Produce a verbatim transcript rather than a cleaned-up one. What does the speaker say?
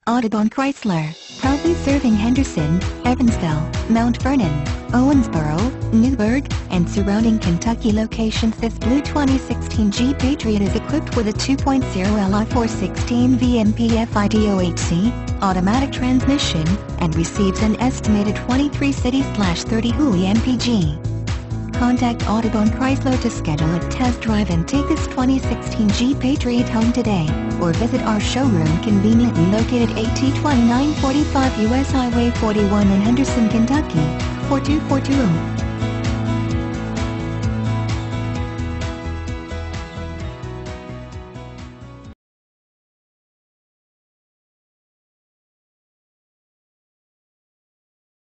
Audubon Chrysler, proudly serving Henderson, Evansville, Mount Vernon, Owensboro, Newburgh, and surrounding Kentucky locations. This blue twenty sixteen Jeep Patriot is equipped with a two point oh L I four sixteen V M P F I D O H C, automatic transmission, and receives an estimated twenty-three city thirty Hui M P G. Contact Audubon Chrysler to schedule a test drive and take this twenty sixteen Jeep Patriot home today, or visit our showroom conveniently located at twenty-nine forty-five U S Highway forty-one in Henderson, Kentucky, four two four two zero.